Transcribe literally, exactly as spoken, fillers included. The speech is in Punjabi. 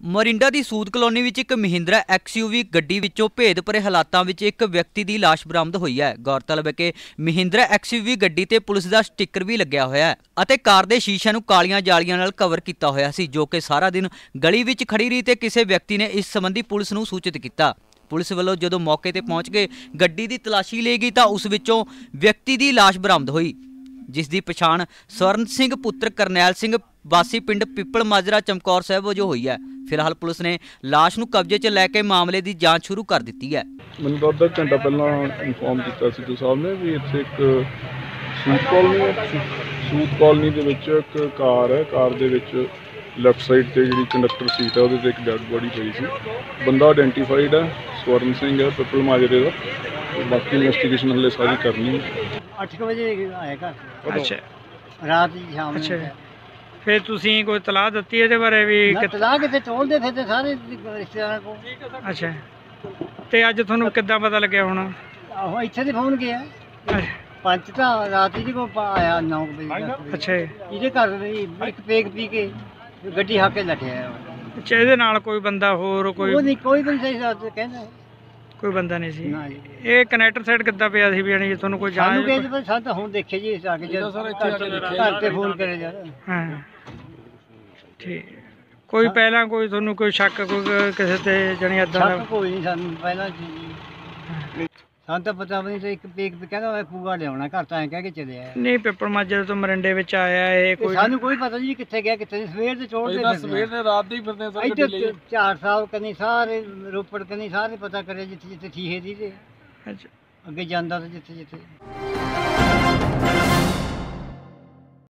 ਮੋਰਿੰਡਾ ਦੀ ਸੂਦ ਕਲੋਨੀ ਵਿੱਚ ਇੱਕ ਮਹਿੰਦਰਾ ਐਕਸਯੂਵੀ ਗੱਡੀ ਵਿੱਚੋਂ ਭੇਦ ਭਰੇ ਹਾਲਾਤਾਂ ਵਿੱਚ ਇੱਕ ਵਿਅਕਤੀ ਦੀ ਲਾਸ਼ ਬਰਾਮਦ ਹੋਈ ਹੈ। ਗੌਰਤਲਬ ਹੈ ਕਿ ਮਹਿੰਦਰਾ ਐਕਸਯੂਵੀ ਗੱਡੀ ਤੇ ਪੁਲਿਸ ਦਾ ਸਟicker ਵੀ ਲੱਗਿਆ ਹੋਇਆ ਹੈ ਅਤੇ ਕਾਰ ਦੇ ਸ਼ੀਸ਼ਿਆਂ ਨੂੰ ਕਾਲੀਆਂ ਜਾਲੀਆਂ ਨਾਲ ਕਵਰ ਕੀਤਾ ਹੋਇਆ ਸੀ, ਜੋ ਕਿ ਸਾਰਾ ਦਿਨ ਗਲੀ ਵਿੱਚ ਖੜੀ ਰਹੀ ਤੇ ਕਿਸੇ ਵਿਅਕਤੀ ਨੇ ਇਸ ਸੰਬੰਧੀ ਪੁਲਿਸ ਨੂੰ ਸੂਚਿਤ ਕੀਤਾ। ਪੁਲਿਸ ਵੱਲੋਂ ਜਦੋਂ ਮੌਕੇ ਤੇ ਪਹੁੰਚ ਕੇ ਗੱਡੀ ਦੀ ਤਲਾਸ਼ੀ ਲਈ ਗਈ ਤਾਂ ਉਸ ਵਿੱਚੋਂ ਵਿਅਕਤੀ ਦੀ ਲਾਸ਼ ਬਰਾਮਦ ਹੋਈ, ਜਿਸ ਦੀ ਪਛਾਣ ਸਵਰਨ ਸਿੰਘ ਪੁੱਤਰ ਕਰਨੈਲ ਸਿੰਘ ਵਾਸੀ पिंड पिपल माजरा चमकौर साहब वजों हुई है। फिलहाल पुलिस ने लाश नूं कब्जे च लैके मामले की जांच शुरू कर दी है। मैंने तो अद्धा घंटा पहला इनफॉर्म किया सिद्धू साहब ने भी इत्थे एक सूत कॉलोनी सूत कॉलोनी दे विच एक कार है, कार दे विच लैफ्ट साइड ते जिहड़ी कंडक्टर सीट है उहदे ते एक डेड बॉडी पई सी। बंदा आइडेंटिफाइड है स्वर्ण सिंह है पिपल माजरे का। बाकी इन्वेस्टिगेशन हले सारी करनी है। अठ बजे आएगा। अच्छा, रात की शाम अच्छा फिर तुसीं कोई तलाह दित्ती इहदे बारे भी? तलाह किते टोलदे फिरदे सारे रिश्तेदारां को। अच्छा, ते अज तुहानूं किद्दां पता लग्गिया हुण? आहो इत्थे ते फोन गया पंच तां रात ही को आया नौ बजे। अच्छा, इहदे घर एक पेग पी के गड्डी हाके लट्ठिया। अच्छा, इहदे नाल कोई बंदा होर कोई? ਉਹ ਨਹੀਂ ਕੋਈ ਵੀ ਨਹੀਂ ਸਹੀ ਕਹਿੰਦਾ, कोई बंदा नहीं सी। ਨਾ ਜੀ। ਇਹ ਕਨੈਕਟਰ ਸਾਈਡ ਕਿੱਦਾਂ ਪਿਆ ਸੀ ਵੀ ਜਾਣੀ ਕਿ ਤੁਹਾਨੂੰ ਕੋਈ ਸਾਨੂੰ ਜਾਣ? ਕਹਿੰਦੇ ਪਰ ਸਾਨੂੰ ਤਾਂ ਹੁਣ ਦੇਖੇ ਜੀ ਇਸ ਆ ਕੇ ਜਦ ਘਰ ਤੇ ਫੋਨ ਕਰੇ ਯਾਰ। ਹਾਂ ਠੀਕ। ਕੋਈ ਪਹਿਲਾਂ ਕੋਈ ਤੁਹਾਨੂੰ ਕੋਈ ਸ਼ੱਕ ਕੋਈ ਕਿਸੇ ਤੇ ਜਾਣੀ ਏਦਾਂ ਦਾ? ਸ਼ੱਕ ਕੋਈ ਨਹੀਂ ਸਾਨੂੰ ਪਹਿਲਾਂ ਜੀ। ਸਾਨੂੰ ਤਾਂ ਪਤਾ ਵੀ ਨਹੀਂ ਸੀ। ਇੱਕ ਪੇਕ ਤੇ ਕਹਿੰਦਾ ਪੂਆ ਲਿਆਉਣਾ ਘਰ ਤਾਂ ਐਂ ਕਹਿ ਕੇ ਚਲੇ ਆਇਆ। ਨਹੀਂ ਪਿੱਪਲ ਮਾਜਰੇ ਤੋਂ ਮਰਿੰਡੇ ਵਿੱਚ ਆਇਆ ਇਹ ਕੋਈ? ਸਾਨੂੰ ਕੋਈ ਪਤਾ ਨਹੀਂ ਕਿੱਥੇ ਗਿਆ ਕਿੱਥੇ ਨਹੀਂ। ਸਵੇਰ ਦੇ ਚੋੜ ਦੇ ਸਵੇਰ ਦੇ ਰਾਤ ਦੇ ਫਿਰਦੇ ਸਰ ਇੱਥੇ ਚਾਰ ਸਾਲ ਕਨੀ ਸਾਰੇ ਰੋਪੜ ਕਨੀ ਸਾਰੇ ਪਤਾ ਕਰੇ ਜਿੱਥੇ ਜਿੱਥੇ ਠੀਹੇ ਦੀ ਤੇ ਅੱਛਾ ਅੱਗੇ ਜਾਂਦਾ ਤਾਂ ਜਿੱਥੇ ਜਿੱਥੇ